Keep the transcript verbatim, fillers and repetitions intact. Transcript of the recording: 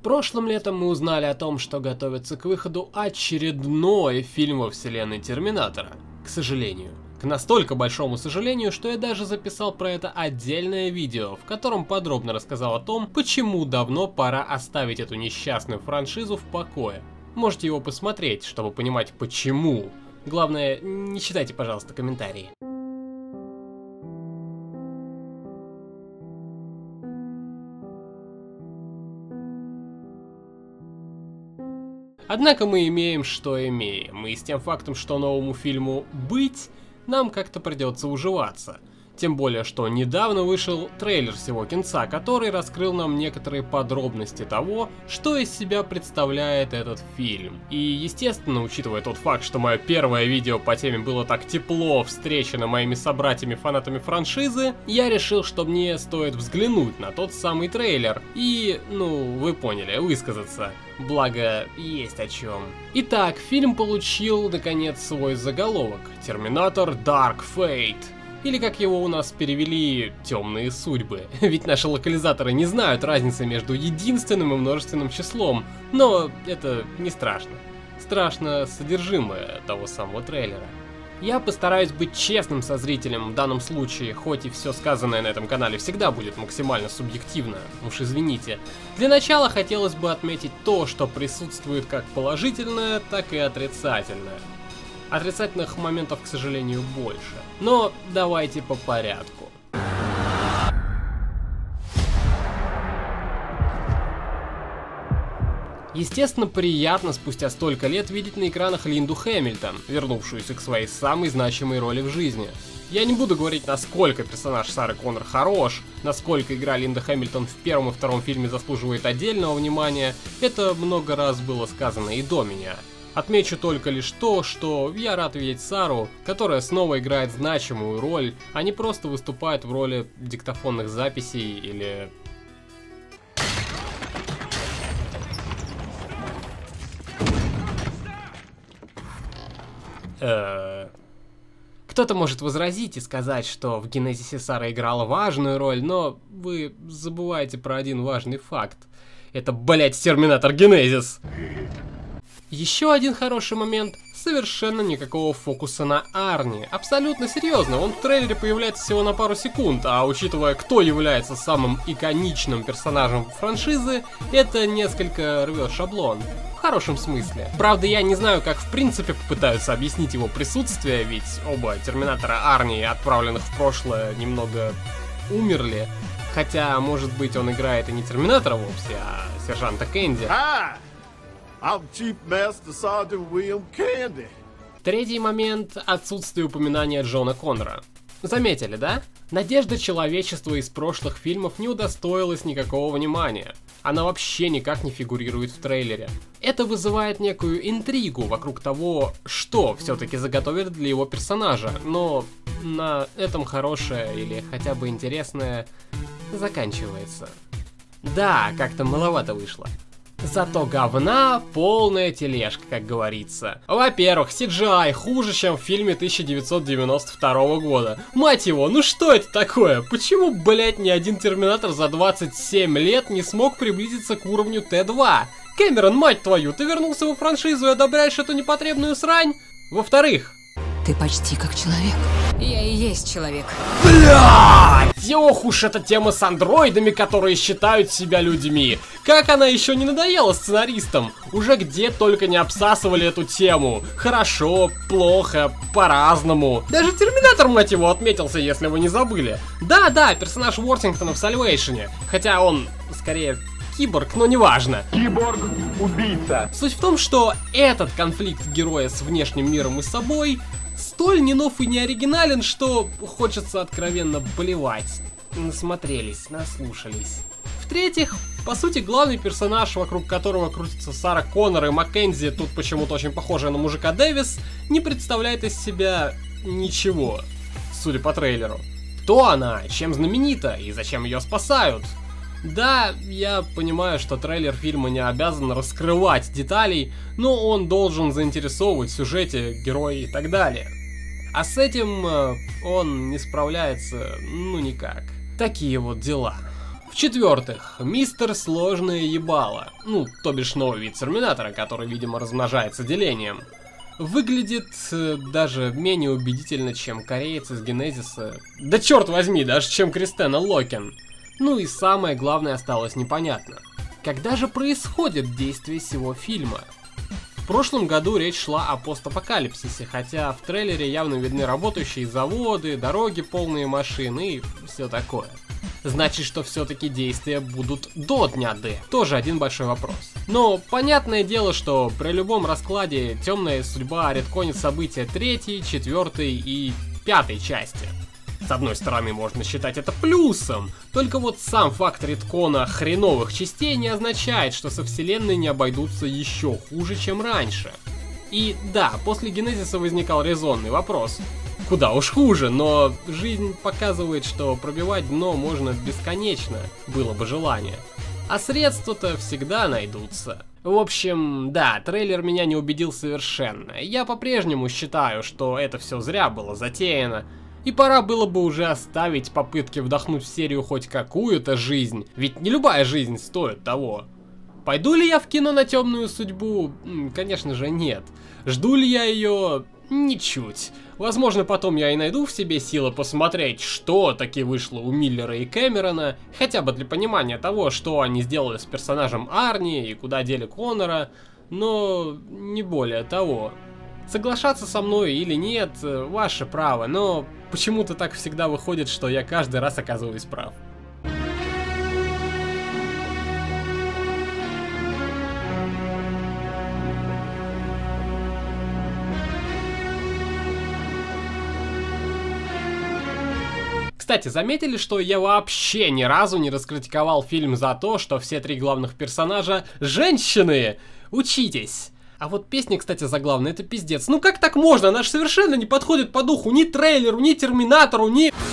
Прошлым летом мы узнали о том, что готовится к выходу очередной фильм во вселенной Терминатора. К сожалению. К настолько большому сожалению, что я даже записал про это отдельное видео, в котором подробно рассказал о том, почему давно пора оставить эту несчастную франшизу в покое. Можете его посмотреть, чтобы понимать почему. Главное, не читайте, пожалуйста, комментарии. Однако мы имеем, что имеем, и с тем фактом, что новому фильму быть, нам как-то придется уживаться. Тем более, что недавно вышел трейлер всего кинца, который раскрыл нам некоторые подробности того, что из себя представляет этот фильм. И естественно, учитывая тот факт, что мое первое видео по теме было так тепло встречено моими собратьями-фанатами франшизы, я решил, что мне стоит взглянуть на тот самый трейлер и, ну, вы поняли, высказаться. Благо, есть о чем. Итак, фильм получил, наконец, свой заголовок. Терминатор Dark Fate. Или как его у нас перевели, темные судьбы. Ведь наши локализаторы не знают разницы между единственным и множественным числом. Но это не страшно. Страшно содержимое того самого трейлера. Я постараюсь быть честным со зрителем в данном случае, хоть и все сказанное на этом канале всегда будет максимально субъективно, уж извините. Для начала хотелось бы отметить то, что присутствует как положительное, так и отрицательное. Отрицательных моментов, к сожалению, больше. Но давайте по порядку. Естественно, приятно спустя столько лет видеть на экранах Линду Хэмилтон, вернувшуюся к своей самой значимой роли в жизни. Я не буду говорить, насколько персонаж Сары Коннор хорош, насколько игра Линды Хэмилтон в первом и втором фильме заслуживает отдельного внимания, это много раз было сказано и до меня. Отмечу только лишь то, что я рад видеть Сару, которая снова играет значимую роль, а не просто выступает в роли диктофонных записей или... Кто-то может возразить и сказать, что в Генезисе Сара играла важную роль, но вы забываете про один важный факт. Это, блять, Терминатор Генезис! Еще один хороший момент — совершенно никакого фокуса на Арни. Абсолютно серьезно, он в трейлере появляется всего на пару секунд, а учитывая, кто является самым иконичным персонажем франшизы, это несколько рвет шаблон. В хорошем смысле. Правда, я не знаю, как в принципе попытаются объяснить его присутствие, ведь оба Терминатора Арни, отправленных в прошлое, немного умерли. Хотя, может быть, он играет и не Терминатора вовсе, а сержанта Кэнди. I'm Chief Master Sergeant William Candy. Третий момент — отсутствие упоминания Джона Коннора. Заметили, да? Надежда человечества из прошлых фильмов не удостоилась никакого внимания. Она вообще никак не фигурирует в трейлере. Это вызывает некую интригу вокруг того, что все-таки заготовят для его персонажа, но на этом хорошее или хотя бы интересное заканчивается. Да, как-то маловато вышло. Зато говна полная тележка, как говорится. Во-первых, си джи ай хуже, чем в фильме тысяча девятьсот девяносто второго года. Мать его, ну что это такое? Почему, блять, ни один Терминатор за двадцать семь лет не смог приблизиться к уровню Т два? Кэмерон, мать твою, ты вернулся во франшизу и одобряешь эту непотребную срань? Во-вторых... Ты почти как человек. Я и есть человек. Блядь! Ох уж эта тема с андроидами, которые считают себя людьми. Как она еще не надоела сценаристам? Уже где только не обсасывали эту тему. Хорошо, плохо, по-разному. Даже Терминатор, мать его, отметился, если вы не забыли. Да-да, персонаж Уортингтона в Сальвейшене. Хотя он, скорее... киборг, но неважно. Киборг-убийца. Суть в том, что этот конфликт героя с внешним миром и собой столь не нов и не оригинален, что хочется откровенно блевать. Насмотрелись, наслушались. В-третьих, по сути, главный персонаж, вокруг которого крутится Сара Коннор и Маккензи, тут почему-то очень похожая на мужика Дэвис, не представляет из себя ничего, судя по трейлеру. Кто она, чем знаменита и зачем ее спасают? Да, я понимаю, что трейлер фильма не обязан раскрывать деталей, но он должен заинтересовывать в сюжете, героя и так далее. А с этим э, он не справляется, ну никак. Такие вот дела. В-четвертых, мистер Сложное Ебало, ну, то бишь новый вид Терминатора, который, видимо, размножается делением. Выглядит э, даже менее убедительно, чем кореец из Генезиса. Да черт возьми, даже чем Кристена Локен. Ну и самое главное осталось непонятно. Когда же происходит действие всего фильма? В прошлом году речь шла о постапокалипсисе, хотя в трейлере явно видны работающие заводы, дороги полные машин и все такое. Значит, что все-таки действия будут до дня Д. Тоже один большой вопрос. Но понятное дело, что при любом раскладе темная судьба ретконит события третьей, четвертой и пятой части. С одной стороны, можно считать это плюсом, только вот сам факт редкона хреновых частей не означает, что со вселенной не обойдутся еще хуже, чем раньше. И да, после Генезиса возникал резонный вопрос. Куда уж хуже, но жизнь показывает, что пробивать дно можно бесконечно, было бы желание. А средства-то всегда найдутся. В общем, да, трейлер меня не убедил совершенно. Я по-прежнему считаю, что это все зря было затеяно. И пора было бы уже оставить попытки вдохнуть в серию хоть какую-то жизнь, ведь не любая жизнь стоит того. Пойду ли я в кино на Темную судьбу? Конечно же нет. Жду ли я ее? Ничуть. Возможно, потом я и найду в себе силы посмотреть, что таки вышло у Миллера и Кэмерона, хотя бы для понимания того, что они сделали с персонажем Арни и куда дели Коннора, но не более того. Соглашаться со мной или нет, ваше право, но почему-то так всегда выходит, что я каждый раз оказываюсь прав. Кстати, заметили, что я вообще ни разу не раскритиковал фильм за то, что все три главных персонажа женщины? Учитесь! А вот песня, кстати, заглавная, это пиздец. Ну как так можно? Она же совершенно не подходит по духу ни трейлеру, ни Терминатору, ни...